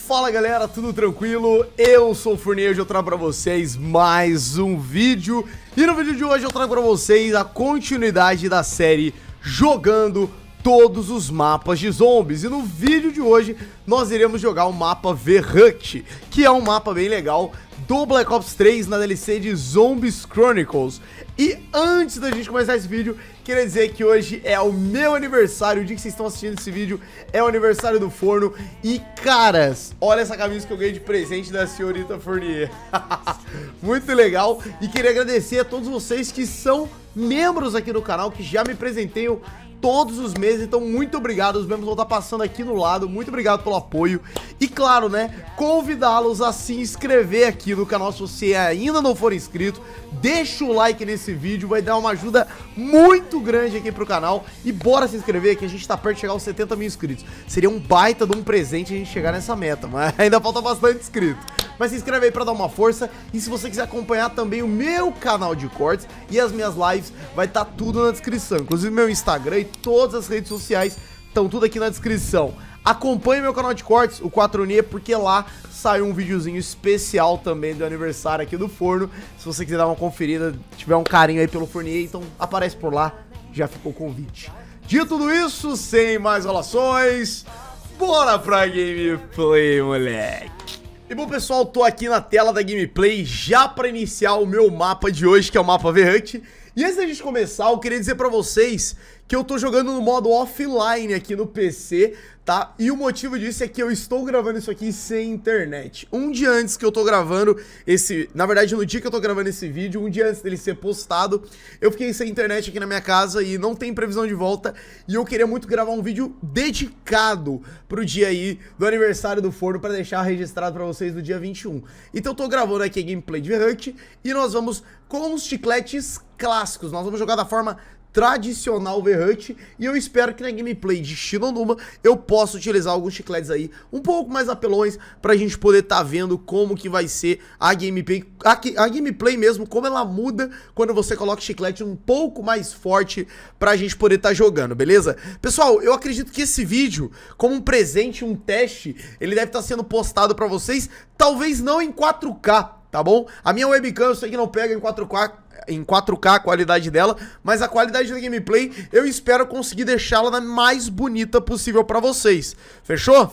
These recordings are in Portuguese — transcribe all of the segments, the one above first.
Fala galera, tudo tranquilo? Eu sou o Fournier, hoje eu trago pra vocês mais um vídeo. E no vídeo de hoje eu trago pra vocês a continuidade da série Jogando Todos os Mapas de Zombies. E no vídeo de hoje nós iremos jogar o mapa Verrückt, que é um mapa bem legal do Black Ops 3 na DLC de Zombies Chronicles. E antes da gente começar esse vídeo, queria dizer que hoje é o meu aniversário. O dia que vocês estão assistindo esse vídeo é o aniversário do Forno. E caras, olha essa camisa que eu ganhei de presente da senhorita Fournier. Muito legal. E queria agradecer a todos vocês que são membros aqui do canal, que já me presenteiam todos os meses, então muito obrigado. Os membros vão estar passando aqui no lado, muito obrigado pelo apoio. E claro, né, convidá-los a se inscrever aqui no canal se você ainda não for inscrito. Deixa o like nesse vídeo, vai dar uma ajuda muito grande aqui pro canal. E bora se inscrever, que a gente tá perto de chegar aos 70 mil inscritos. Seria um baita de um presente a gente chegar nessa meta, mas ainda falta bastante inscrito. Mas se inscreve aí pra dar uma força. E se você quiser acompanhar também o meu canal de cortes e as minhas lives, vai estar tudo na descrição. Inclusive meu Instagram e todas as redes sociais estão tudo aqui na descrição. Acompanhe meu canal de cortes, o 4Nia, porque lá saiu um videozinho especial também do aniversário aqui do Forno. Se você quiser dar uma conferida, tiver um carinho aí pelo Fournier, então aparece por lá, já ficou o convite. Dito tudo isso, sem mais relações, bora pra gameplay, moleque! E bom pessoal, tô aqui na tela da gameplay já pra iniciar o meu mapa de hoje, que é o mapa Verrückt. E antes da gente começar, eu queria dizer pra vocês que eu tô jogando no modo offline aqui no PC, tá? E o motivo disso é que eu estou gravando isso aqui sem internet. Um dia antes que eu tô gravando esse... Na verdade, no dia que eu tô gravando esse vídeo, um dia antes dele ser postado, eu fiquei sem internet aqui na minha casa e não tem previsão de volta. E eu queria muito gravar um vídeo dedicado pro dia aí do aniversário do Forno, pra deixar registrado pra vocês no dia 21. Então eu tô gravando aqui a gameplay de Verrückt e nós vamos com os chicletes clássicos. Nós vamos jogar da forma tradicional Verrückt, e eu espero que na gameplay de Shinonuma eu possa utilizar alguns chicletes aí um pouco mais apelões pra gente poder tá vendo como que vai ser a gameplay, a gameplay mesmo, como ela muda quando você coloca chiclete um pouco mais forte pra gente poder tá jogando, beleza? Pessoal, eu acredito que esse vídeo, como um presente, um teste, ele deve estar sendo postado pra vocês, talvez não em 4K, tá bom? A minha webcam eu sei que não pega em 4K a qualidade dela, mas a qualidade da gameplay eu espero conseguir deixá-la na mais bonita possível pra vocês. Fechou?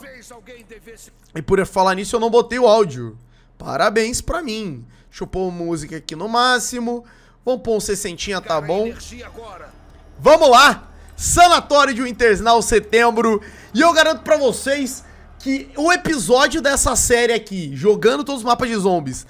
E por falar nisso eu não botei o áudio. Parabéns pra mim. Deixa eu pôr música aqui no máximo. Vamos pôr um 60, tá bom? Vamos lá! Sanatório de Wintersnall, setembro. E eu garanto pra vocês que o episódio dessa série aqui, jogando todos os mapas de zombies,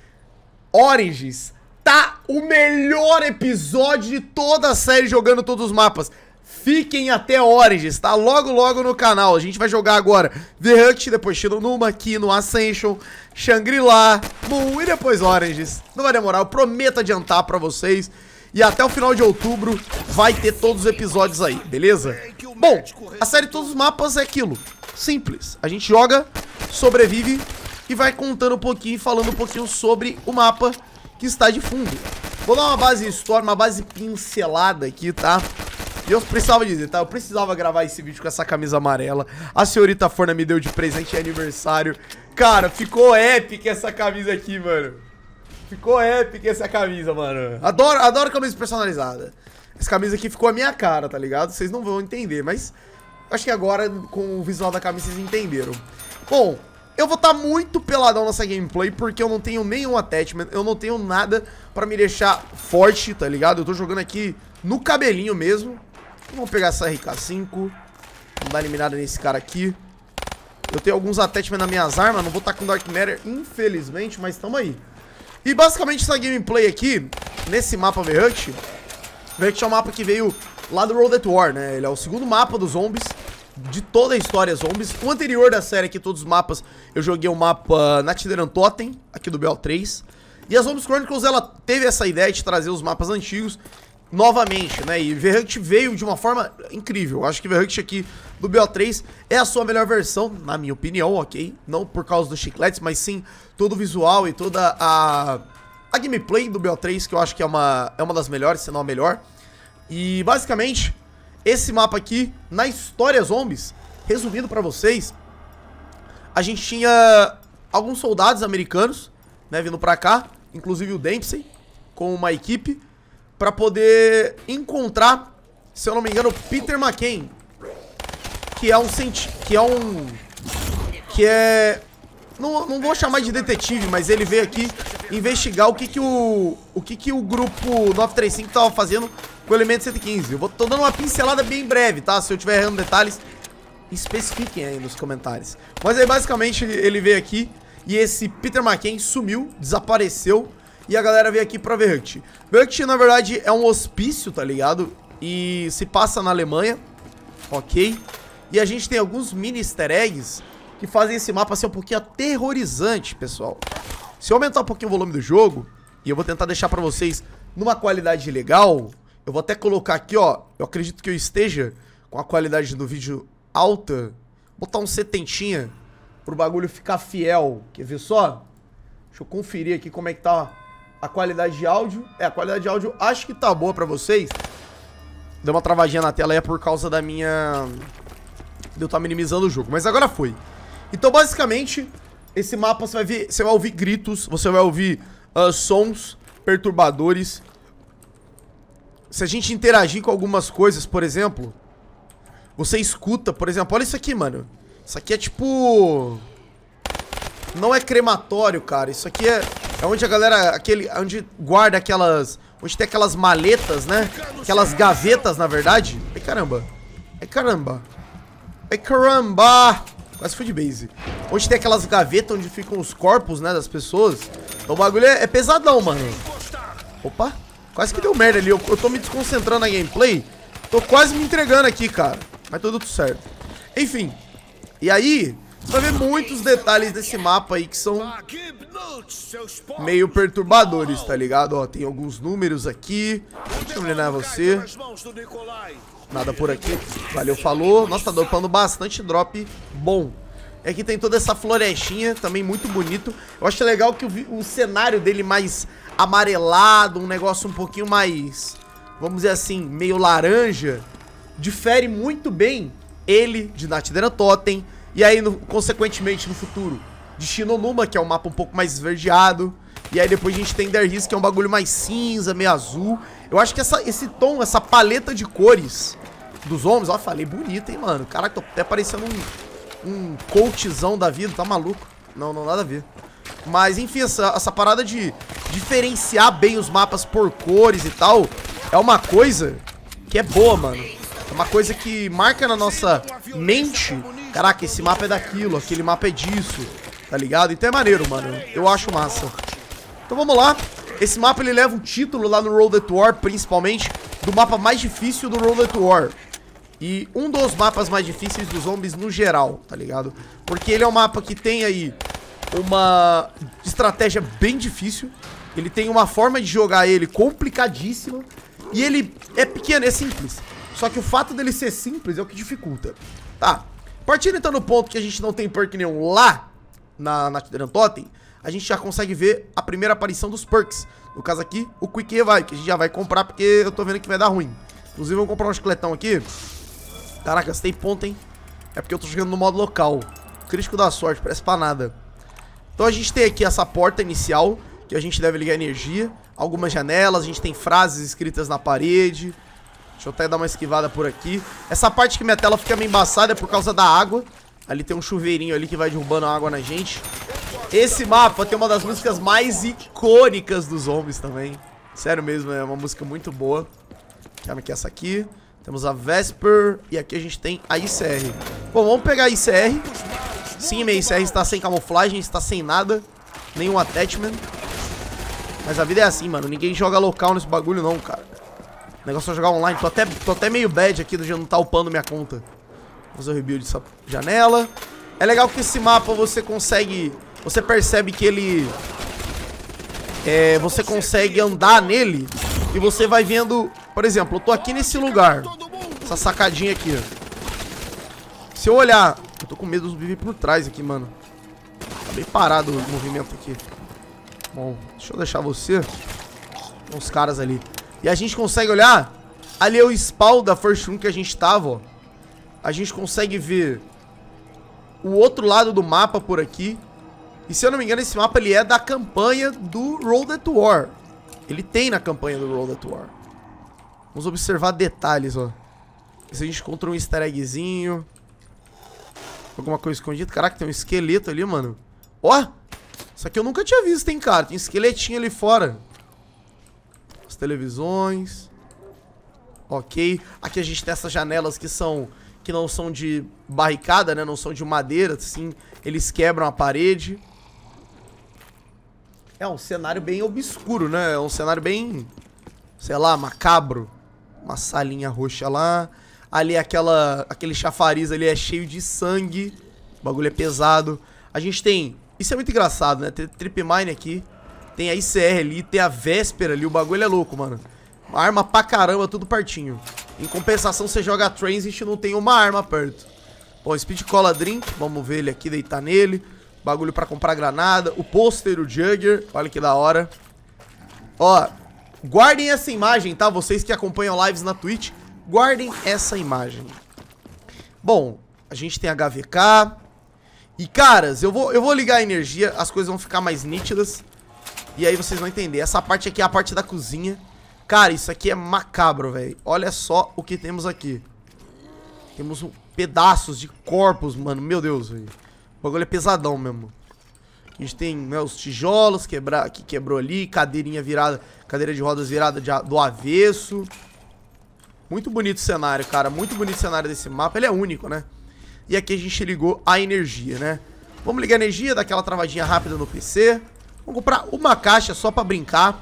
Oranges, tá o melhor episódio de toda a série jogando todos os mapas. Fiquem até Oranges, tá? Logo, logo no canal. A gente vai jogar agora Verrückt, depois Shinonuma, aqui no Ascension, Shangri-La, Moon e depois Oranges. Não vai demorar, eu prometo adiantar pra vocês. E até o final de outubro vai ter todos os episódios aí, beleza? Bom, a série Todos os Mapas é aquilo. Simples. A gente joga, sobrevive e vai contando um pouquinho, falando um pouquinho sobre o mapa que está de fundo. Vou dar uma base história, uma base pincelada aqui, tá? E eu precisava dizer, tá? Eu precisava gravar esse vídeo com essa camisa amarela. A senhorita Forna me deu de presente de aniversário. Cara, ficou épica essa camisa aqui, mano. Ficou épica essa camisa, mano. Adoro camisa personalizada. Essa camisa aqui ficou a minha cara, tá ligado? Vocês não vão entender, mas acho que agora com o visual da camisa vocês entenderam. Bom, eu vou estar muito peladão nessa gameplay porque eu não tenho nenhum attachment, eu não tenho nada pra me deixar forte, tá ligado? Eu tô jogando aqui no cabelinho mesmo. Vamos pegar essa RK5. Vamos dar eliminada nesse cara aqui. Eu tenho alguns attachments nas minhas armas, não vou estar com Dark Matter, infelizmente, mas tamo aí. E basicamente essa gameplay aqui, nesse mapa Verrückt, Verrückt é um mapa que veio lá do World at War, né? Ele é o segundo mapa dos zombies, de toda a história zombies. O anterior da série aqui, todos os mapas, eu joguei o mapa Nachtderan Totem, aqui do BO3. E a Zombies Chronicles, ela teve essa ideia de trazer os mapas antigos novamente, né? E Verrückt veio de uma forma incrível. Eu acho que Verrückt aqui do BO3 é a sua melhor versão, na minha opinião, ok? Não por causa dos chicletes, mas sim todo o visual e toda a gameplay do BO3, que eu acho que é uma das melhores, se não a melhor. E basicamente, esse mapa aqui, na história zombies, resumindo pra vocês, a gente tinha alguns soldados americanos, né, vindo pra cá, inclusive o Dempsey, com uma equipe, pra poder encontrar, se eu não me engano, Peter McCain, não vou chamar de detetive, mas ele veio aqui investigar o que o grupo 935 tava fazendo com o elemento 115. Tô dando uma pincelada bem breve, tá? Se eu tiver errando detalhes, especifiquem aí nos comentários. Mas aí basicamente ele veio aqui e esse Peter McCain sumiu, desapareceu, e a galera veio aqui pra Verrückt. Verrückt, na verdade, é um hospício, tá ligado? E se passa na Alemanha, ok? E a gente tem alguns mini easter eggs que fazem esse mapa ser um pouquinho aterrorizante, pessoal. Se eu aumentar um pouquinho o volume do jogo, e eu vou tentar deixar pra vocês numa qualidade legal, eu vou até colocar aqui, ó, eu acredito que eu esteja com a qualidade do vídeo alta, botar um 70 pro bagulho ficar fiel. Quer ver só? Deixa eu conferir aqui como é que tá a qualidade de áudio. A qualidade de áudio acho que tá boa pra vocês. Deu uma travadinha na tela aí, é por causa da minha... de eu estar minimizando o jogo, mas agora foi. Então basicamente, esse mapa você vai ouvir gritos, você vai ouvir sons perturbadores. Se a gente interagir com algumas coisas, por exemplo, você escuta, por exemplo, olha isso aqui, mano. Isso aqui é tipo... não é crematório, cara. Isso aqui é onde a galera, onde guarda aquelas... onde tem aquelas maletas, né? Aquelas gavetas, na verdade. Ai, caramba. Ai, caramba. Ai, caramba. Quase fui de base. Onde tem aquelas gavetas onde ficam os corpos, né, das pessoas. Então o bagulho é pesadão, mano. Opa. Quase que deu merda ali. Eu tô me desconcentrando na gameplay. Tô quase me entregando aqui, cara. Mas tudo certo. Enfim. E aí, você vai ver muitos detalhes desse mapa aí que são meio perturbadores, tá ligado? Ó, tem alguns números aqui. Deixa eu eliminar você. Nada por aqui. Valeu, falou. Nossa, tá dropando bastante drop bom. E aqui tem toda essa florestinha, também muito bonito. Eu acho legal que o cenário dele mais amarelado, um negócio um pouquinho mais, vamos dizer assim, meio laranja, difere muito bem ele de Nachtderan Totem. E aí, consequentemente, no futuro, de Shinonuma, que é um mapa um pouco mais esverdeado. E aí depois a gente tem Derhis, que é um bagulho mais cinza, meio azul. Eu acho que esse tom, essa paleta de cores dos homens, ó, falei bonito, hein, mano. Caraca, tô até parecendo um coachzão da vida, tá maluco? Não, nada a ver. Mas, enfim, essa parada de diferenciar bem os mapas por cores e tal, é uma coisa que é boa, mano. É uma coisa que marca na nossa mente. Caraca, esse mapa é daquilo, aquele mapa é disso, tá ligado? Então é maneiro, mano. Eu acho massa. Então vamos lá. Esse mapa ele leva um título lá no Road to War, principalmente, do mapa mais difícil do Road to War. E um dos mapas mais difíceis dos zombies no geral, tá ligado? Porque ele é um mapa que tem aí uma estratégia bem difícil. Ele tem uma forma de jogar ele complicadíssima. E ele é pequeno, é simples. Só que o fato dele ser simples é o que dificulta. Tá. Partindo então no ponto que a gente não tem perk nenhum lá na Nachtderan Totem, a gente já consegue ver a primeira aparição dos perks. No caso aqui, o Quick Revive, que a gente já vai comprar porque eu tô vendo que vai dar ruim. Inclusive, eu vou comprar um esqueletão aqui. Caraca, gastei ponto, hein? É porque eu tô jogando no modo local. Crítico da sorte, parece pra nada. Então a gente tem aqui essa porta inicial, que a gente deve ligar energia. Algumas janelas, a gente tem frases escritas na parede. Deixa eu até dar uma esquivada por aqui. Essa parte que minha tela fica meio embaçada é por causa da água. Ali tem um chuveirinho ali que vai derrubando água na gente. Esse mapa tem uma das músicas mais icônicas dos zombies também. Sério mesmo, é uma música muito boa. Chama aqui essa aqui. Temos a Vesper. E aqui a gente tem a ICR. Bom, vamos pegar a ICR. Sim, minha ICR está sem camuflagem, está sem nada. Nenhum attachment. Mas a vida é assim, mano. Ninguém joga local nesse bagulho não, cara. O negócio é jogar online. Tô até meio bad aqui de não estar upando minha conta. Vou fazer o rebuild dessa janela. É legal que esse mapa você consegue... Você percebe que ele... você consegue andar nele. E você vai vendo... Por exemplo, eu tô aqui nesse lugar. Essa sacadinha aqui, ó. Se eu olhar... Eu tô com medo dos bichos por trás aqui, mano. Tá bem parado o movimento aqui. Bom, deixa eu deixar você. Com os caras ali. E a gente consegue olhar. Ali é o spawn da First Room que a gente tava, ó. A gente consegue ver o outro lado do mapa por aqui. E se eu não me engano, esse mapa ele é da campanha do World at War. Ele tem na campanha do World at War. Vamos observar detalhes, ó. Se a gente encontra um easter eggzinho. Alguma coisa escondida. Caraca, tem um esqueleto ali, mano. Ó! Isso aqui eu nunca tinha visto, hein, cara. Tem um esqueletinho ali fora. As televisões. Ok. Aqui a gente tem essas janelas que não são de barricada, né? Não são de madeira, assim. Eles quebram a parede. É um cenário bem obscuro, né? É um cenário bem, sei lá, macabro. Uma salinha roxa lá. Ali aquele chafariz ali é cheio de sangue. O bagulho é pesado. A gente tem... Isso é muito engraçado, né? Tem Trip Mine aqui. Tem a ICR ali. Tem a Véspera ali. O bagulho é louco, mano. Uma arma pra caramba, tudo pertinho. Em compensação, você joga Transit e não tem uma arma perto. Bom, Speed Cola Drink. Vamos ver ele aqui, deitar nele. Bagulho pra comprar granada. O pôster, o Jugger. Olha que da hora. Ó, guardem essa imagem, tá? Vocês que acompanham lives na Twitch, guardem essa imagem. Bom, a gente tem HVK. E, caras, eu vou ligar a energia. As coisas vão ficar mais nítidas. E aí vocês vão entender. Essa parte aqui é a parte da cozinha. Cara, isso aqui é macabro, velho. Olha só o que temos aqui. Temos pedaços de corpos, mano. Meu Deus, velho. O bagulho é pesadão mesmo. A gente tem, né, os tijolos que quebrou ali. Cadeirinha virada. Cadeira de rodas virada do avesso. Muito bonito o cenário, cara. Muito bonito o cenário desse mapa. Ele é único, né? E aqui a gente ligou a energia, né? Vamos ligar a energia, dar aquela travadinha rápida no PC. Vamos comprar uma caixa só pra brincar.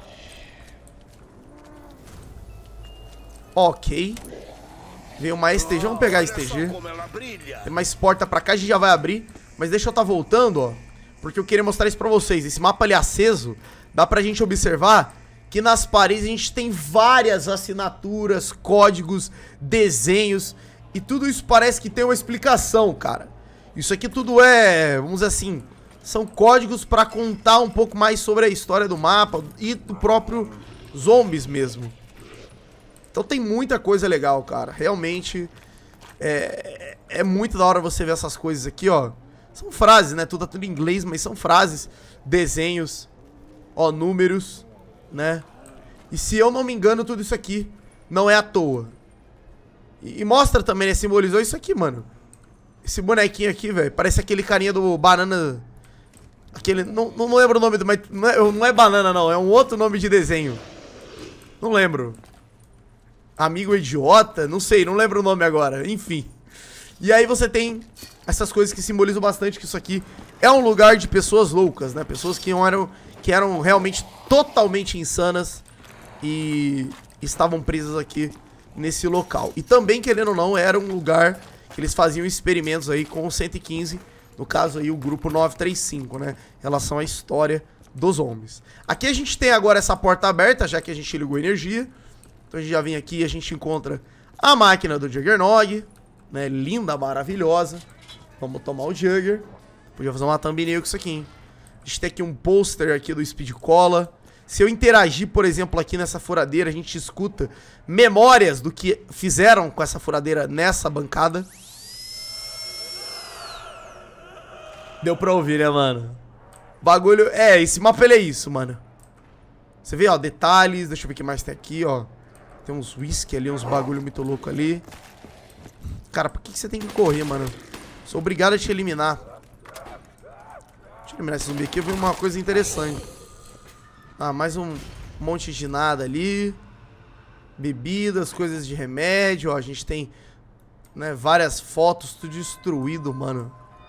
Ok. Veio uma STG, vamos pegar a STG. Tem mais porta pra cá, a gente já vai abrir. Mas deixa eu estar voltando, ó. Porque eu queria mostrar isso pra vocês. Esse mapa ali aceso, dá pra gente observar que nas paredes a gente tem várias assinaturas, códigos, desenhos. E tudo isso parece que tem uma explicação, cara. Isso aqui tudo é, vamos dizer assim, são códigos pra contar um pouco mais sobre a história do mapa e do próprio zombies mesmo. Então tem muita coisa legal, cara. Realmente é muito da hora você ver essas coisas aqui, ó. São frases, né? Tudo em inglês, mas são frases, desenhos, ó, números, né? E se eu não me engano, tudo isso aqui não é à toa. E mostra também, né? Simbolizou isso aqui, mano. Esse bonequinho aqui, velho. Parece aquele carinha do Banana. Aquele. Não lembro o nome do. Mas não é Banana, não. É um outro nome de desenho. Não lembro. Amigo Idiota? Não sei, não lembro o nome agora. Enfim. E aí você tem essas coisas que simbolizam bastante que isso aqui é um lugar de pessoas loucas, né? Pessoas que eram realmente totalmente insanas e estavam presas aqui nesse local. E também, querendo ou não, era um lugar que eles faziam experimentos aí com o 115, no caso aí o grupo 935, né? Em relação à história dos homens. Aqui a gente tem agora essa porta aberta, já que a gente ligou a energia. Então a gente já vem aqui e a gente encontra a máquina do Juggernog, né? Linda, maravilhosa. Vamos tomar o Jugger. Podia fazer uma thumbnail com isso aqui, hein? A gente tem aqui um pôster aqui do Speed Cola. Se eu interagir, por exemplo, aqui nessa furadeira, a gente escuta memórias do que fizeram com essa furadeira nessa bancada. Deu pra ouvir, né, mano? Bagulho... esse mapa ele é isso, mano. Você vê, ó, detalhes. Deixa eu ver o que mais tem aqui, ó. Tem uns whisky ali, uns bagulho muito louco ali. Cara, por que você tem que correr, mano? Sou obrigado a te eliminar. Deixa eu eliminar esse zumbi aqui. Eu vi uma coisa interessante. Ah, mais um monte de nada ali. Bebidas, coisas de remédio. Ó, a gente tem, né, várias fotos, tudo destruído, mano.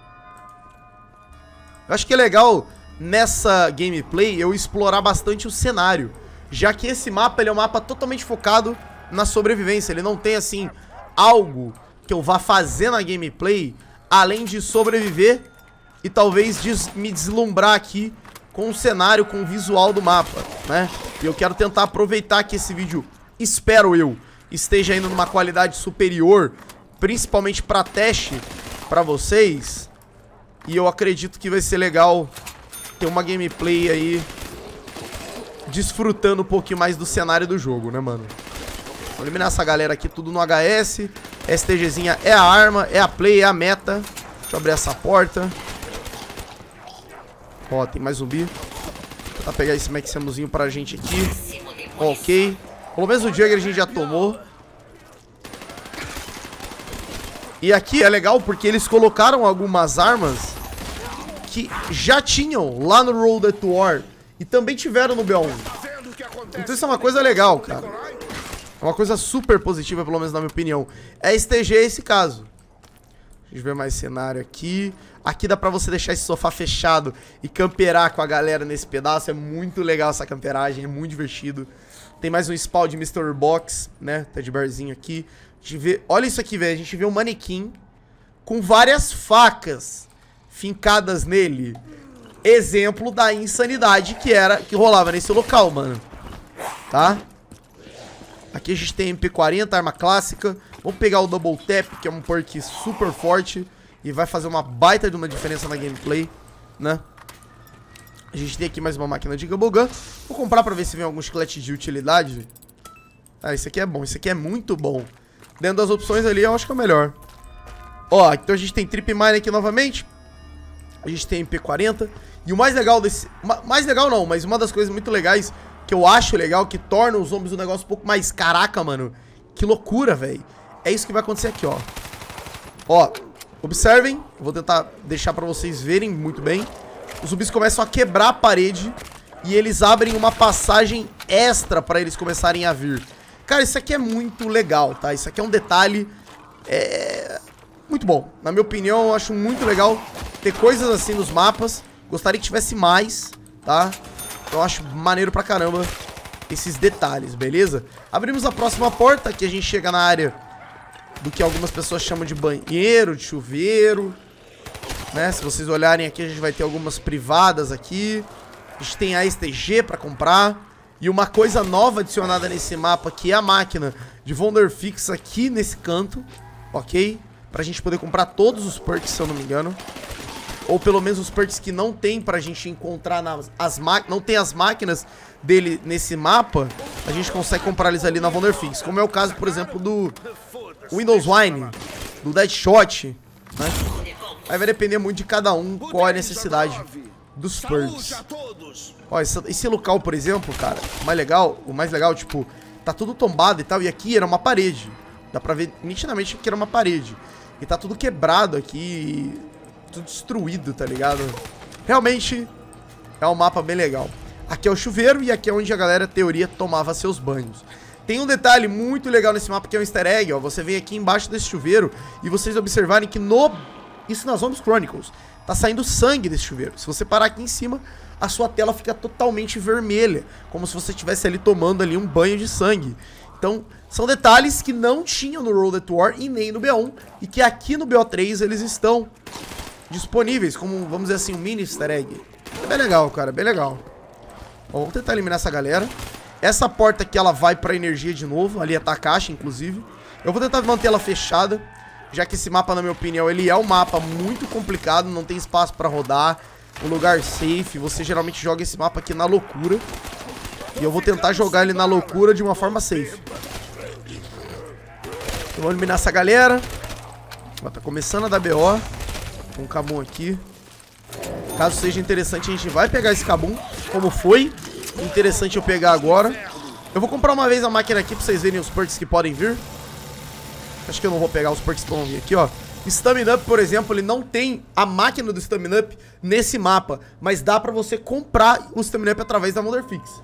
Eu acho que é legal nessa gameplay eu explorar bastante o cenário, já que esse mapa ele é um mapa totalmente focado na sobrevivência. Ele não tem, assim, algo que eu vá fazer na gameplay além de sobreviver e talvez me deslumbrar aqui com o cenário, com o visual do mapa, né? E eu quero tentar aproveitar que esse vídeo, espero eu, esteja indo numa qualidade superior, principalmente pra teste pra vocês. E eu acredito que vai ser legal ter uma gameplay aí desfrutando um pouquinho mais do cenário do jogo, né, mano? Vou eliminar essa galera aqui tudo no HS. STGzinha é a arma, é a play, é a meta. Deixa eu abrir essa porta. Ó, tem mais zumbi. Vou tentar pegar esse Maximuzinho pra gente aqui. Ok. Pelo menos o Jugger a gente já tomou. E aqui é legal porque eles colocaram algumas armas que já tinham lá no World at War e também tiveram no BO1. Então isso é uma coisa legal, cara. É uma coisa super positiva, pelo menos na minha opinião. STG é esse caso. Deixa eu ver mais cenário aqui. Aqui dá pra você deixar esse sofá fechado e camperar com a galera nesse pedaço. É muito legal essa camperagem, é muito divertido. Tem mais um spawn de Mr. Box, né? Teddy Bearzinho aqui. A gente vê... Olha isso aqui, velho. A gente vê um manequim com várias facas fincadas nele. Exemplo da insanidade que rolava nesse local, mano. Tá? Aqui a gente tem MP40, arma clássica. Vamos pegar o Double Tap, que é um perk super forte e vai fazer uma baita de uma diferença na gameplay, né? A gente tem aqui mais uma máquina de Gumball. Vou comprar pra ver se vem algum chiclete de utilidade. Ah, esse aqui é bom, esse aqui é muito bom. Dentro das opções ali, eu acho que é o melhor. Ó, então a gente tem Trip Mine aqui novamente. A gente tem MP40. E o mais legal desse... Mais legal não, mas uma das coisas muito legais que eu acho legal, que torna os zombies um negócio um pouco mais... Caraca, mano. Que loucura, velho. É isso que vai acontecer aqui, ó. Ó, observem. Eu vou tentar deixar pra vocês verem muito bem. Os zumbis começam a quebrar a parede e eles abrem uma passagem extra pra eles começarem a vir. Cara, isso aqui é muito legal, tá? Isso aqui é um detalhe muito bom. Na minha opinião, eu acho muito legal ter coisas assim nos mapas. Gostaria que tivesse mais, tá? Eu acho maneiro pra caramba esses detalhes, beleza? Abrimos a próxima porta, aqui a gente chega na área do que algumas pessoas chamam de banheiro, de chuveiro, né? Se vocês olharem aqui, a gente vai ter algumas privadas aqui. A gente tem a STG pra comprar. E uma coisa nova adicionada nesse mapa, que é a máquina de Wonderfix aqui nesse canto, ok? Pra gente poder comprar todos os perks, se eu não me engano. Ou pelo menos os perks que não tem pra gente encontrar não tem as máquinas dele nesse mapa, a gente consegue comprar eles ali na Wonderfix. Como é o caso, por exemplo, do Windows Wine, do Deadshot, né? Aí vai depender muito de cada um qual é a necessidade dos perks. Ó, esse local, por exemplo, cara, o mais legal, tipo, tá tudo tombado e tal, e aqui era uma parede. Dá pra ver nitidamente que era uma parede. E tá tudo quebrado aqui, tudo destruído, tá ligado? Realmente é um mapa bem legal. Aqui é o chuveiro e aqui é onde a galera, teoria, tomava seus banhos. Tem um detalhe muito legal nesse mapa que é um easter egg, ó. Você vem aqui embaixo desse chuveiro e vocês observarem que isso nas Zombies Chronicles tá saindo sangue desse chuveiro. Se você parar aqui em cima, a sua tela fica totalmente vermelha, como se você estivesse ali tomando ali um banho de sangue. Então, são detalhes que não tinham no World at War e nem no BO1, e que aqui no BO3 eles estão disponíveis, como, vamos dizer assim, um mini easter egg. É bem legal, cara, bem legal. Bom, vamos tentar eliminar essa galera. Essa porta aqui, ela vai pra energia de novo, ali tá a caixa, inclusive. Eu vou tentar manter ela fechada, já que esse mapa, na minha opinião, ele é um mapa muito complicado, não tem espaço pra rodar, um lugar safe. Você geralmente joga esse mapa aqui na loucura, e eu vou tentar jogar ele na loucura de uma forma safe. Eu vou eliminar essa galera. Ó, tá começando a dar BO. Com um Kabum aqui. Caso seja interessante, a gente vai pegar esse Kabum, como foi interessante eu pegar agora. Eu vou comprar uma vez a máquina aqui pra vocês verem os perks que podem vir. Acho que eu não vou pegar os perks que vão vir aqui, ó. Stamina Up, por exemplo, ele não tem a máquina do Stamina Up nesse mapa, mas dá pra você comprar o Stamina Up através da Wonderfix.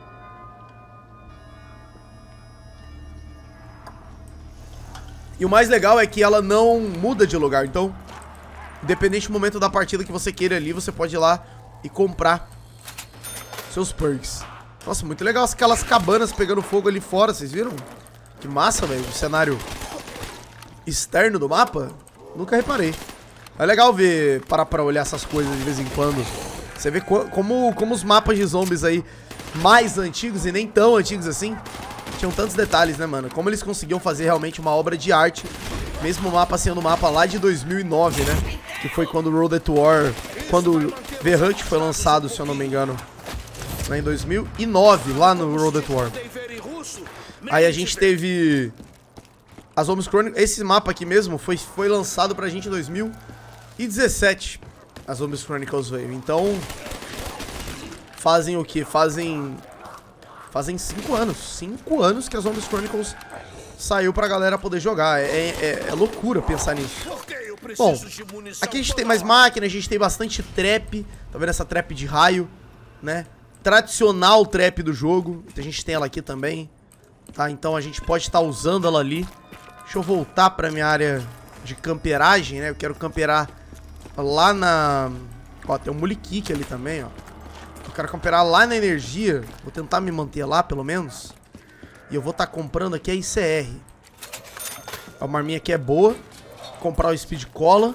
E o mais legal é que ela não muda de lugar, então, independente do momento da partida que você queira ali, você pode ir lá e comprar seus perks. Nossa, muito legal aquelas cabanas pegando fogo ali fora, vocês viram? Que massa, velho, o cenário externo do mapa. Nunca reparei. É legal ver, parar pra olhar essas coisas de vez em quando. Você vê como os mapas de zombies aí mais antigos e nem tão antigos assim tinham tantos detalhes, né, mano? Como eles conseguiam fazer realmente uma obra de arte, mesmo o mapa sendo um mapa lá de 2009, né? Que foi quando o World at War, quando o The Hunt foi lançado, se eu não me engano, lá em 2009, lá no World at War. Aí a gente teve as Zombies Chronicles. Esse mapa aqui mesmo foi lançado pra gente em 2000 2017 a Zombies Chronicles veio. Então, fazem o quê? Fazem 5 anos. 5 anos que a Zombies Chronicles saiu pra galera poder jogar. É loucura pensar nisso. Bom, aqui a gente tem mais máquina, a gente tem bastante trap. Tá vendo essa trap de raio, né? Tradicional trap do jogo. A gente tem ela aqui também, tá? Então a gente pode estar usando ela ali. Deixa eu voltar pra minha área de camperagem, né? Eu quero camperar lá na... Ó, tem um Mulikik ali também, ó. Eu quero camperar lá na energia. Vou tentar me manter lá, pelo menos. E eu vou estar comprando aqui a ICR. A arminha aqui é boa. Comprar o Speed Cola.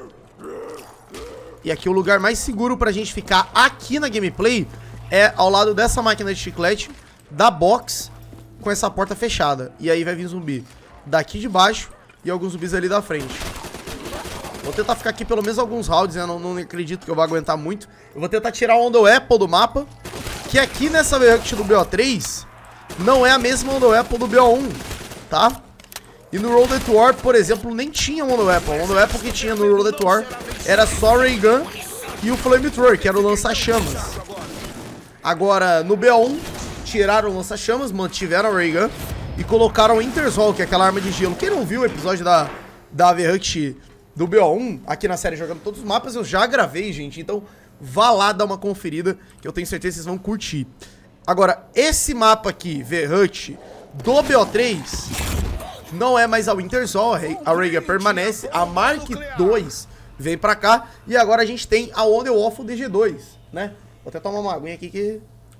E aqui o lugar mais seguro pra gente ficar aqui na gameplay é ao lado dessa máquina de chiclete, da box, com essa porta fechada. E aí vai vir zumbi daqui de baixo e alguns zumbis ali da frente. Vou tentar ficar aqui pelo menos alguns rounds, né? Não acredito que eu vou aguentar muito. Eu vou tentar tirar o Ondo Apple do mapa, que aqui nessa verrante do BO3 não é a mesma Ondo Apple do BO1, tá? E no Road to War, por exemplo, nem tinha Ondo Apple. O Ondo Apple que tinha no Road to War era só o Ray Gun e o Flamethrower, que era o lança-chamas. Agora, no BO1, tiraram o lança-chamas, mantiveram o Ray Gun e colocaram o Interzol, que é aquela arma de gelo. Quem não viu o episódio da Verhunt do BO1, aqui na série Jogando Todos os Mapas, eu já gravei, gente. Então, vá lá dar uma conferida, que eu tenho certeza que vocês vão curtir. Agora, esse mapa aqui, Verhunt, do BO3, não é mais a Winterzol, a Ray Gun permanece, a Mark II vem pra cá, e agora a gente tem a On The Waffle DG2, né? Vou até tomar uma aguinha aqui que...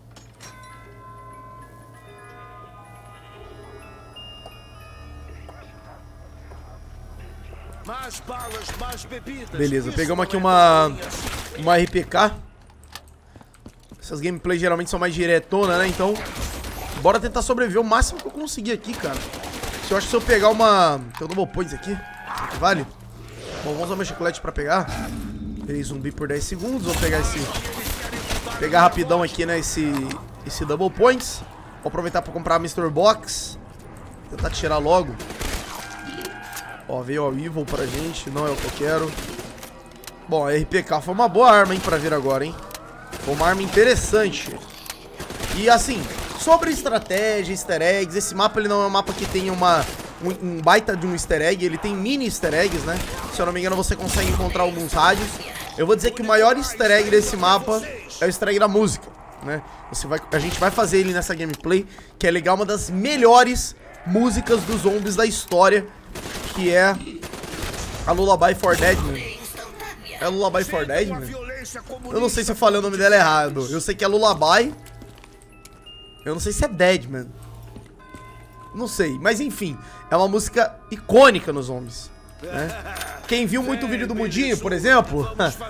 Beleza, pegamos aqui uma RPK. Essas gameplays geralmente são mais diretonas, né? Então, bora tentar sobreviver o máximo que eu conseguir aqui, cara. Eu acho que se eu pegar uma... Tem um double points aqui, vale? Bom, vamos usar meu chiclete pra pegar. Peguei zumbi por 10 segundos. Vou pegar esse... Pegar rapidão aqui, né, esse double points. Vou aproveitar pra comprar a Mr. Box. Tentar tirar logo. Ó, veio o Evil pra gente. Não é o que eu quero. Bom, a RPK foi uma boa arma, hein, pra vir agora, hein. Foi uma arma interessante. E assim, sobre estratégia, easter eggs, esse mapa ele não é um mapa que tem um baita de um easter egg. Ele tem mini easter eggs, né. Se eu não me engano, você consegue encontrar alguns rádios. Eu vou dizer que o maior easter egg desse mapa é o easter egg da música, né? A gente vai fazer ele nessa gameplay, que é legal, uma das melhores músicas dos zombies da história, que é a Lullaby for Deadman. É a Lullaby for Deadman? Eu não sei se eu falei o nome dela errado. Eu sei que é Lullaby. Eu não sei se é Deadman. Não sei, mas enfim, é uma música icônica nos zombies, né? Quem viu muito o vídeo do Mudinho, por exemplo,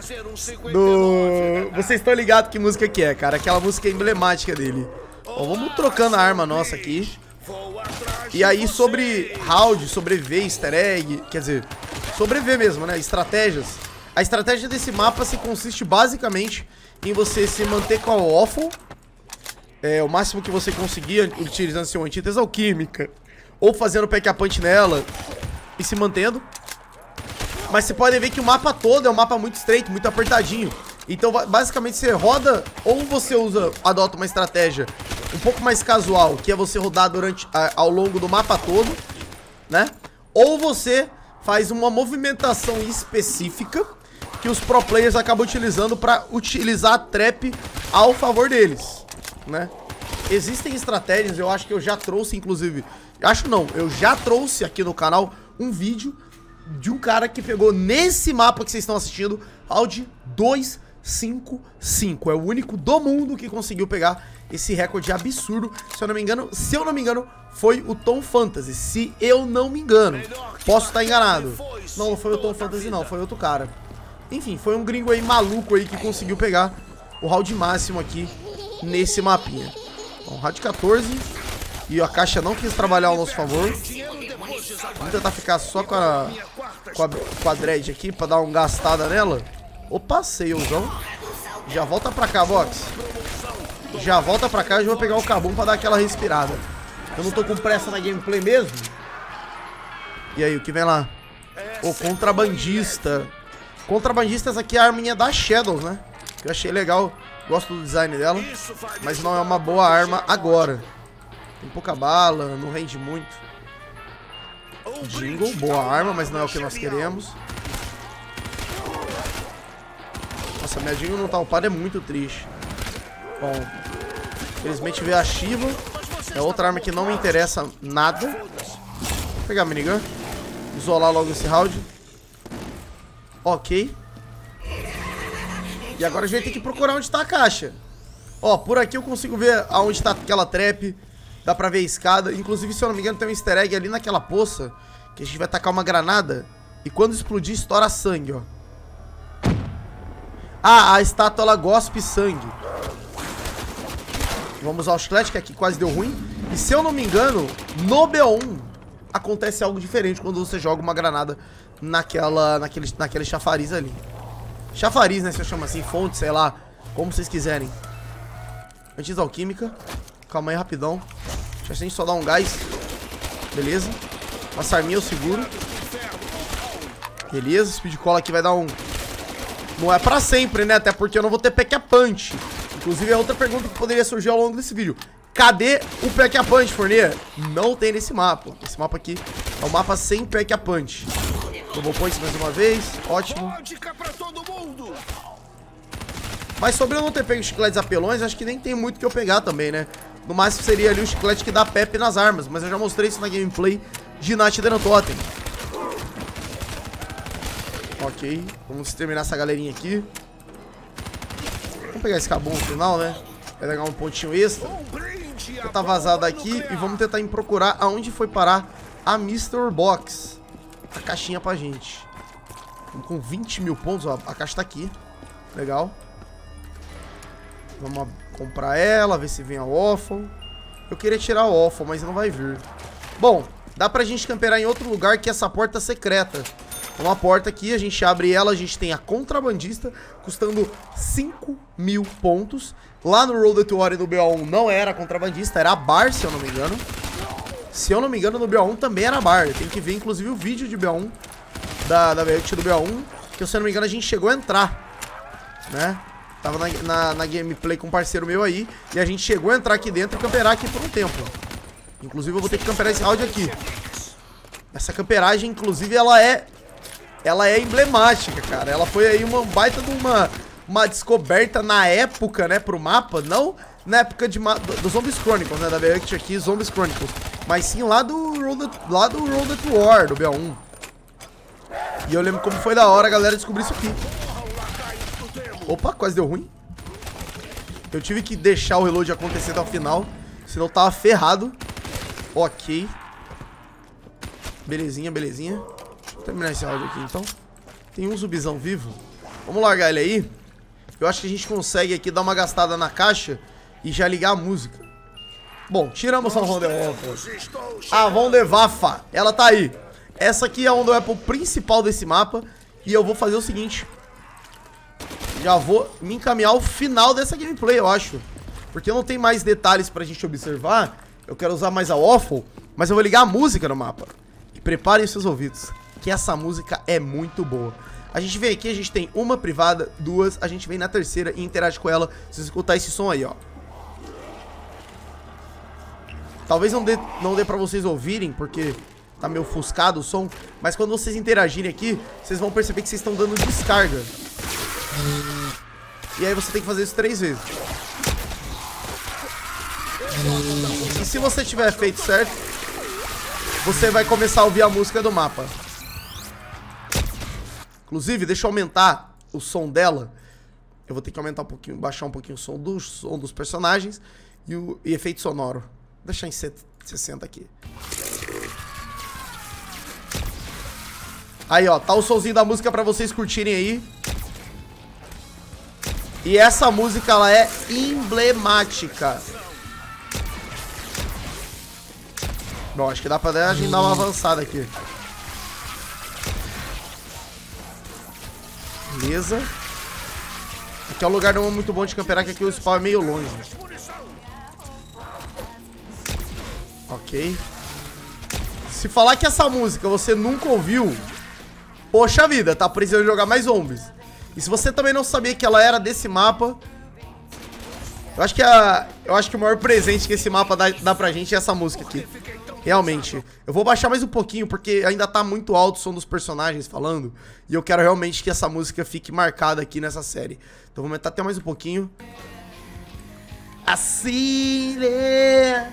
vocês estão ligados que música que é, cara. Aquela música emblemática dele. Bom, vamos trocando a arma nossa aqui. E aí sobre round, sobreviver, easter egg, quer dizer, sobreviver mesmo, né, estratégias. A estratégia desse mapa se consiste basicamente em você se manter com a waffle, o máximo que você conseguir, utilizando seu antítese alquímica, ou fazendo pack-a-punch nela e se mantendo. Mas você pode ver que o mapa todo é um mapa muito estreito, muito apertadinho. Então basicamente você roda, ou você adota uma estratégia um pouco mais casual, que é você rodar ao longo do mapa todo, né? Ou você faz uma movimentação específica que os pro players acabam utilizando para utilizar a trap ao favor deles, né? Existem estratégias, eu acho que eu já trouxe, inclusive... Acho não, eu já trouxe aqui no canal um vídeo de um cara que pegou nesse mapa que vocês estão assistindo, round 255. É o único do mundo que conseguiu pegar esse recorde absurdo. Se eu não me engano, foi o Tom Fantasy. Se eu não me engano, posso estar enganado. Não foi o Tom Fantasy não, foi outro cara. Enfim, foi um gringo aí maluco aí que conseguiu pegar o round máximo aqui nesse mapinha. Bom, round 14. E a caixa não quis trabalhar ao nosso favor. Vamos tentar ficar só com a dread aqui pra dar uma gastada nela. Opa, sailzão. Já volta pra cá, box. Já volta pra cá e já vou pegar o Kabum pra dar aquela respirada. Eu não tô com pressa na gameplay mesmo. E aí, o que vem lá? O contrabandista. Contrabandista, essa aqui é a arminha da Shadows, né? Eu achei legal, gosto do design dela. Mas não é uma boa arma agora. Tem pouca bala, não rende muito. Jingle, boa arma, mas não é o que nós queremos. Nossa, minha Jingle não tá upada, é muito triste. Bom, infelizmente veio a Shiva. É outra arma que não me interessa nada. Vou pegar a minigun. Isolar logo esse round. Ok. E agora a gente vai ter que procurar onde tá a caixa. Ó, por aqui eu consigo ver aonde tá aquela trap. Dá pra ver a escada. Inclusive, se eu não me engano, tem um easter egg ali naquela poça. Que a gente vai tacar uma granada. E quando explodir, estoura sangue, ó. Ah, a estátua, ela gospe sangue. Vamos usar o chiclete, que aqui quase deu ruim. E se eu não me engano, no BO1 acontece algo diferente quando você joga uma granada naquele chafariz ali. Chafariz, né? Se eu chamo assim, fonte, sei lá. Como vocês quiserem. Antes da alquímica. Calma aí, rapidão. Deixa a gente só dar um gás. Beleza. Essa arminha eu seguro. Beleza, speed cola aqui vai dar um... Não é pra sempre, né? Até porque eu não vou ter Pack-a-Punch. Inclusive é outra pergunta que poderia surgir ao longo desse vídeo. Cadê o Pack-a-Punch, Fournier? Não tem nesse mapa. Esse mapa aqui é um mapa sem Pack-a-Punch. Double points mais uma vez. Ótimo. Mas sobre eu não ter pego chicletes apelões, acho que nem tem muito que eu pegar também, né? No máximo seria ali o chiclete que dá pep nas armas. Mas eu já mostrei isso na gameplay de Night the Totem. Ok, vamos terminar essa galerinha aqui. Vamos pegar esse cabum no final, né? Vai pegar um pontinho extra. Já tá vazado aqui e vamos tentar ir procurar aonde foi parar a Mr. Box. A caixinha pra gente. Com 20 mil pontos, ó, a caixa tá aqui. Legal. Vamos comprar ela, ver se vem a Waffle. Eu queria tirar o Waffle, mas não vai vir. Bom, dá pra gente camperar em outro lugar que é essa porta secreta. Uma porta aqui, a gente abre ela, a gente tem a contrabandista, custando 5 mil pontos. Lá no Road to War e no BO1 não era contrabandista, era a bar, se eu não me engano. Se eu não me engano, no BO1 também era bar. Tem que ver, inclusive, o vídeo de BO1, da Velvet do BO1, que se eu não me engano a gente chegou a entrar, né? Tava na gameplay com um parceiro meu aí, e a gente chegou a entrar aqui dentro e camperar aqui por um tempo. Inclusive eu vou ter que camperar esse round aqui. Essa camperagem, inclusive, ela é emblemática, cara. Ela foi aí uma baita de uma descoberta na época, né, pro mapa. Não na época do Zombies Chronicles, né, da Velvet aqui, Zombies Chronicles. Mas sim lá do Road to War, do BO1. E eu lembro como foi da hora a galera descobrir isso aqui. Opa, quase deu ruim. Eu tive que deixar o reload acontecer até o final, senão eu tava ferrado. Ok. Belezinha, belezinha. Deixa eu terminar esse áudio aqui, então. Tem um zumbizão vivo. Vamos largar ele aí. Eu acho que a gente consegue aqui dar uma gastada na caixa e já ligar a música. Bom, tiramos a Wonderwaffle. A Wonderwaffe, ela tá aí. Essa aqui é a Wonderwaffle principal desse mapa. E eu vou fazer o seguinte. Já vou me encaminhar ao final dessa gameplay, eu acho. Porque não tem mais detalhes pra gente observar. Eu quero usar mais a Waffle, mas eu vou ligar a música no mapa. E preparem os seus ouvidos, que essa música é muito boa. A gente vem aqui, a gente tem uma privada, duas, a gente vem na terceira e interage com ela. Se você escutar esse som aí, ó. Talvez não dê pra vocês ouvirem, porque tá meio ofuscado o som. Mas quando vocês interagirem aqui, vocês vão perceber que vocês estão dando descarga. E aí você tem que fazer isso 3 vezes. E se você tiver feito certo, você vai começar a ouvir a música do mapa. Inclusive, deixa eu aumentar o som dela. Eu vou ter que aumentar um pouquinho, baixar um pouquinho o som dos personagens e efeito sonoro. Vou deixar em 60 aqui. Aí, ó, tá o somzinho da música pra vocês curtirem aí. E essa música, ela é emblemática. Bom, acho que dá pra a gente dar uma avançada aqui. Beleza. Aqui é um lugar não muito bom de camperar, que aqui o spawn é meio longe. Ok. Se falar que essa música você nunca ouviu, poxa vida, tá precisando jogar mais zombies. E se você também não sabia que ela era desse mapa, eu acho que o maior presente que esse mapa dá pra gente é essa música aqui. Realmente. Eu vou baixar mais um pouquinho, porque ainda tá muito alto o som dos personagens falando. E eu quero realmente que essa música fique marcada aqui nessa série. Então vou aumentar até mais um pouquinho. Assim, né?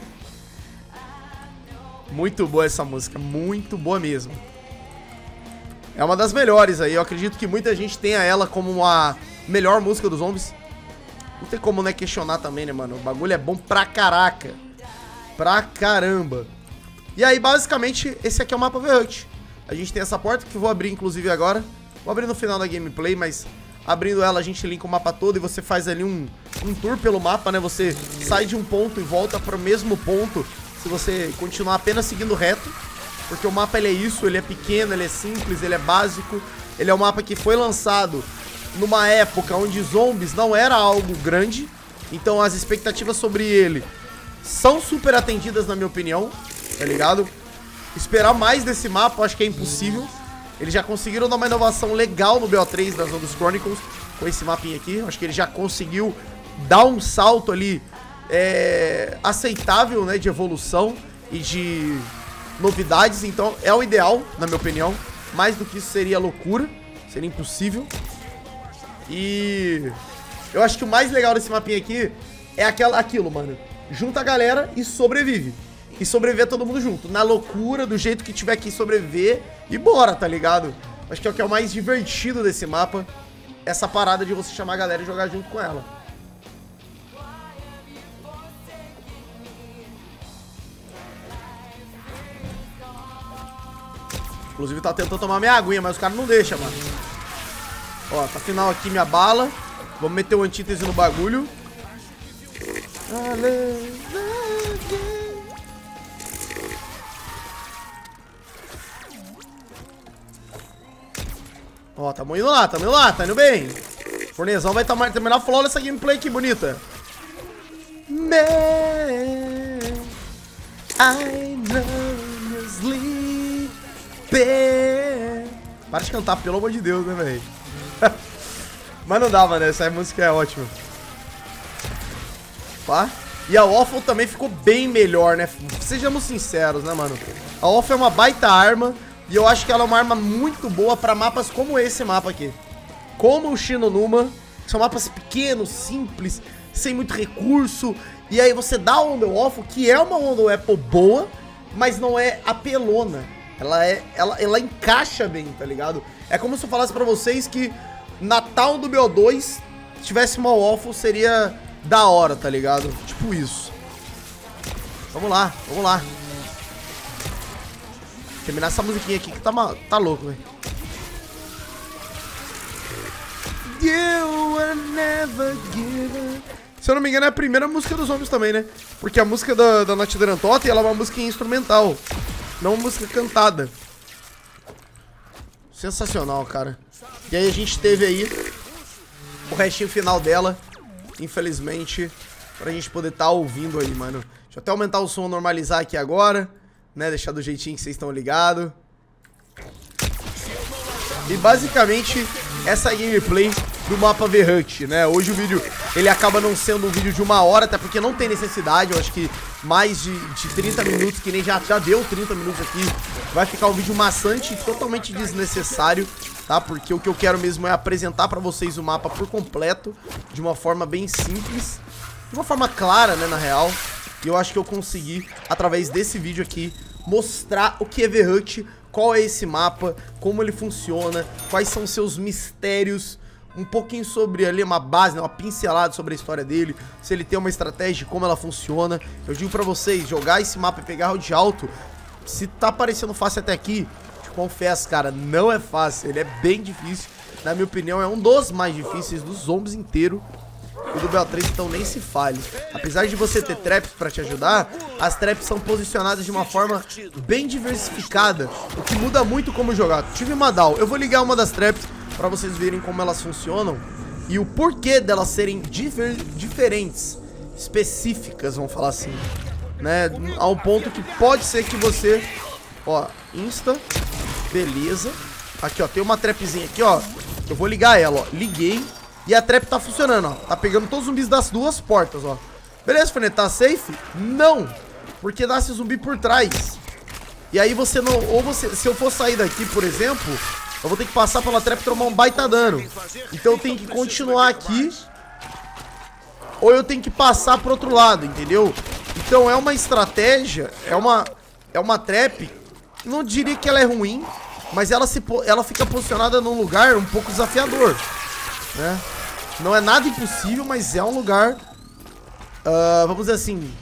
Muito boa essa música, muito boa mesmo. É uma das melhores aí, eu acredito que muita gente tenha ela como a melhor música dos zombies. Não tem como, né, questionar também, né, mano? O bagulho é bom pra caraca. Pra caramba. E aí, basicamente, esse aqui é o mapa V-Hut. A gente tem essa porta que eu vou abrir, inclusive, agora. Vou abrir no final da gameplay, mas abrindo ela, a gente linka o mapa todo e você faz ali um tour pelo mapa, né? Você sai de um ponto e volta pro mesmo ponto se você continuar apenas seguindo reto. Porque o mapa, ele é isso, ele é pequeno, ele é simples, ele é básico. Ele é um mapa que foi lançado numa época onde zombies não era algo grande. Então as expectativas sobre ele são super atendidas, na minha opinião, tá ligado? Esperar mais desse mapa eu acho que é impossível. Eles já conseguiram dar uma inovação legal no BO3 das Zombies Chronicles com esse mapinha aqui. Eu acho que ele já conseguiu dar um salto ali aceitável, né, de evolução e de novidades. Então é o ideal, na minha opinião. Mais do que isso seria loucura, seria impossível. E eu acho que o mais legal desse mapinha aqui é aquilo, mano. Junta a galera e sobrevive. E sobreviver todo mundo junto. Na loucura, do jeito que tiver que sobreviver. E bora, tá ligado? Acho que é o mais divertido desse mapa. Essa parada de você chamar a galera e jogar junto com ela. Inclusive tá tentando tomar minha aguinha, mas os caras não deixam, mano. Ó, tá final aqui minha bala. Vamos meter o antítese no bagulho. Ó, tamo indo lá, tá indo bem. Fornezão vai terminar flawless essa gameplay aqui, bonita. Man, I know you sleep. Para de cantar, pelo amor de Deus, né, velho? Mas não dava, né? Essa música é ótima. Pá. E a Waffle também ficou bem melhor, né? Sejamos sinceros, né, mano? A Waffle é uma baita arma. E eu acho que ela é uma arma muito boa pra mapas como esse mapa aqui. Como o Shinonuma. Que são mapas pequenos, simples, sem muito recurso. E aí você dá a Wonder Waffle, que é uma Wonder Apple boa, mas não é apelona. Ela encaixa bem, tá ligado? É como se eu falasse pra vocês que Natal do BO2, se tivesse uma Waffle, seria da hora, tá ligado? Tipo isso. Vamos lá, vamos lá. Terminar essa musiquinha aqui que tá louco, velho. You were never given. Se eu não me engano, é a primeira música dos Zombies também, né? Porque a música da Nath Derantotti, ela é uma música instrumental, não uma música cantada. Sensacional, cara. E aí a gente teve aí o restinho final dela, infelizmente, pra gente poder tá ouvindo aí, mano. Deixa eu até aumentar o som, normalizar aqui agora, né? Deixar do jeitinho que vocês estão ligados. E basicamente essa gameplay do mapa V-Hut, né? Hoje o vídeo, ele acaba não sendo um vídeo de 1 hora, até porque não tem necessidade. Eu acho que mais de 30 minutos, que nem já deu 30 minutos aqui, vai ficar um vídeo maçante e totalmente desnecessário, tá? Porque o que eu quero mesmo é apresentar pra vocês o mapa por completo, de uma forma bem simples, de uma forma clara, né, na real. E eu acho que eu consegui, através desse vídeo aqui, mostrar o que é V-Hut, qual é esse mapa, como ele funciona, quais são seus mistérios, um pouquinho sobre ali uma base, né, uma pincelada sobre a história dele, se ele tem uma estratégia, como ela funciona. Eu digo pra vocês, jogar esse mapa e pegar round alto, se tá parecendo fácil até aqui, te confesso, cara, não é fácil, ele é bem difícil. Na minha opinião, é um dos mais difíceis dos zombies inteiro. O do BO3, então, nem se fale. Apesar de você ter traps pra te ajudar, as traps são posicionadas de uma forma bem diversificada, o que muda muito como jogar. Tive uma DAO, eu vou ligar uma das traps pra vocês verem como elas funcionam e o porquê delas serem diferentes, específicas, vamos falar assim, né? A um ponto que pode ser que você, ó, insta, beleza. Aqui, ó, tem uma trapzinha aqui, ó. Eu vou ligar ela, ó. Liguei. E a trap tá funcionando, ó. Tá pegando todos os zumbis das duas portas, ó. Beleza, Forneto, tá safe? Não. Porque nasce zumbi por trás. E aí você não... Ou você... Se eu for sair daqui, por exemplo, eu vou ter que passar pela trap e tomar um baita dano. Então eu tenho que continuar aqui. Ou eu tenho que passar pro outro lado, entendeu? Então é uma estratégia. É uma trap. Não diria que ela é ruim. Mas ela fica posicionada num lugar um pouco desafiador, né? Não é nada impossível, mas é um lugar, vamos dizer assim,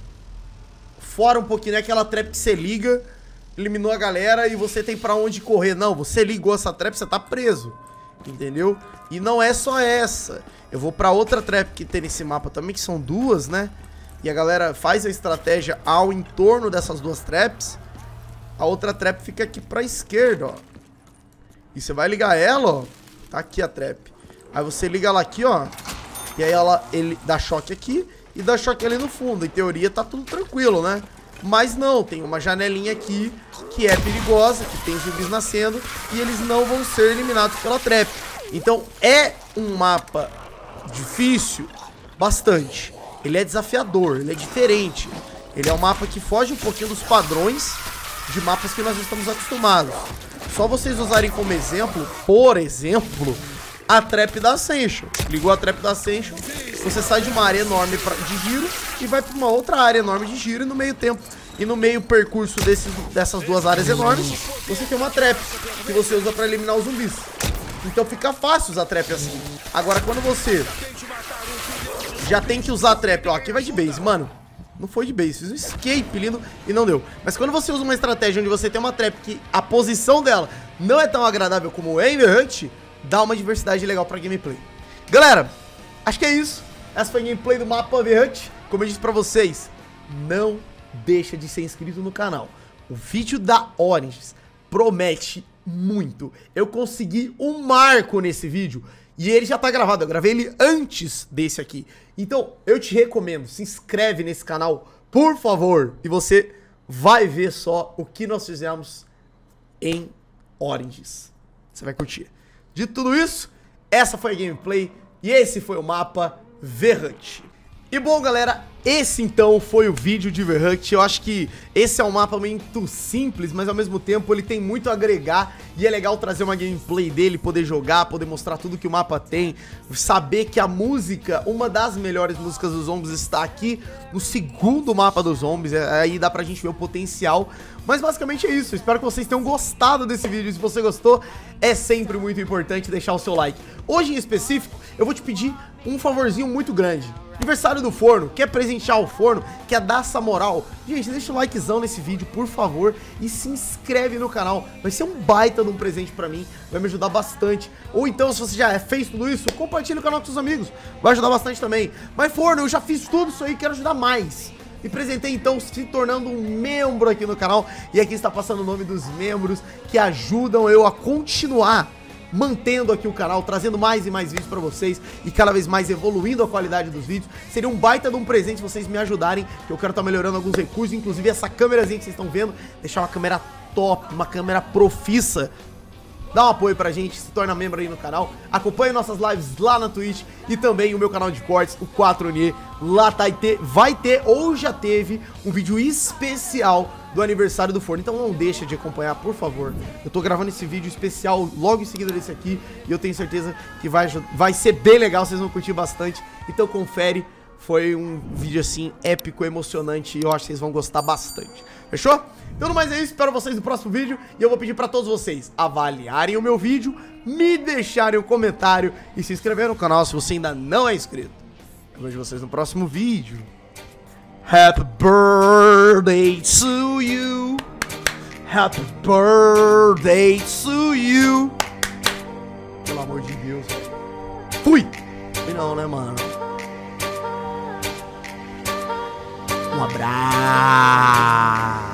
fora um pouquinho, né? Aquela trap que você liga, eliminou a galera e você tem pra onde correr. Não, você ligou essa trap, você tá preso, entendeu? E não é só essa. Eu vou pra outra trap que tem nesse mapa também, que são duas, né? E a galera faz a estratégia ao entorno dessas duas traps. A outra trap fica aqui pra esquerda, ó. E você vai ligar ela, ó. Tá aqui a trap. Aí você liga ela aqui, ó. E aí ele dá choque aqui e dá choque ali no fundo. Em teoria tá tudo tranquilo, né? Mas não, tem uma janelinha aqui que é perigosa, que tem zumbis nascendo. E eles não vão ser eliminados pela trap. Então é um mapa difícil, bastante. Ele é desafiador, ele é diferente. Ele é um mapa que foge um pouquinho dos padrões de mapas que nós estamos acostumados. Só vocês usarem como exemplo, por exemplo, a trap da Ascension. Ligou a trap da Ascension, você sai de uma área enorme de giro e vai para uma outra área enorme de giro, e no meio tempo, e no meio percurso dessas duas áreas enormes, você tem uma trap que você usa para eliminar os zumbis. Então fica fácil usar trap assim. Agora quando você já tem que usar a trap, ó, aqui vai de base, mano. Não foi de base, fiz um escape lindo e não deu. Mas quando você usa uma estratégia onde você tem uma trap que a posição dela não é tão agradável como o Ember Hunt, dá uma diversidade legal pra gameplay. Galera, acho que é isso. Essa foi a gameplay do mapa Ember Hunt. Como eu disse pra vocês, não deixa de ser inscrito no canal. O vídeo da Oranges promete muito. Eu consegui um marco nesse vídeo. E ele já tá gravado, eu gravei ele antes desse aqui. Então, eu te recomendo, se inscreve nesse canal, por favor. E você vai ver só o que nós fizemos em Oranges. Você vai curtir. De tudo isso, essa foi a gameplay e esse foi o mapa Verhut. E bom, galera, esse então foi o vídeo de Verhut. Eu acho que esse é um mapa muito simples, mas ao mesmo tempo ele tem muito a agregar. E é legal trazer uma gameplay dele, poder jogar, poder mostrar tudo que o mapa tem. Saber que a música, uma das melhores músicas dos zombies, está aqui no segundo mapa dos zombies. Aí dá pra gente ver o potencial. Mas basicamente é isso, espero que vocês tenham gostado desse vídeo. Se você gostou, é sempre muito importante deixar o seu like. Hoje em específico, eu vou te pedir um favorzinho muito grande. Aniversário do forno, quer presentear o forno, quer dar essa moral? Gente, deixa o likezão nesse vídeo, por favor, e se inscreve no canal. Vai ser um baita de um presente pra mim, vai me ajudar bastante. Ou então, se você já fez tudo isso, compartilha o canal com seus amigos, vai ajudar bastante também. Mas forno, eu já fiz tudo isso aí, quero ajudar mais. Me apresentei então se tornando um membro aqui no canal. E aqui está passando o nome dos membros que ajudam eu a continuar mantendo aqui o canal, trazendo mais e mais vídeos pra vocês e cada vez mais evoluindo a qualidade dos vídeos. Seria um baita de um presente se vocês me ajudarem, que eu quero estar melhorando alguns recursos, inclusive essa câmerazinha que vocês estão vendo, deixar uma câmera top, uma câmera profissa. Dá um apoio pra gente, se torna membro aí no canal. Acompanhe nossas lives lá na Twitch e também o meu canal de cortes, o 4N. Lá vai ter ou já teve um vídeo especial do aniversário do forno. Então não deixa de acompanhar, por favor. Eu tô gravando esse vídeo especial logo em seguida desse aqui e eu tenho certeza que vai ser bem legal, vocês vão curtir bastante. Então confere, foi um vídeo assim épico, emocionante e eu acho que vocês vão gostar bastante. Fechou? Então no mais é isso, espero vocês no próximo vídeo e eu vou pedir pra todos vocês avaliarem o meu vídeo, me deixarem um comentário e se inscrever no canal se você ainda não é inscrito. Eu vejo vocês no próximo vídeo. Happy birthday to you. Happy birthday to you. Pelo amor de Deus. Fui! E não, né, mano? Um abraço.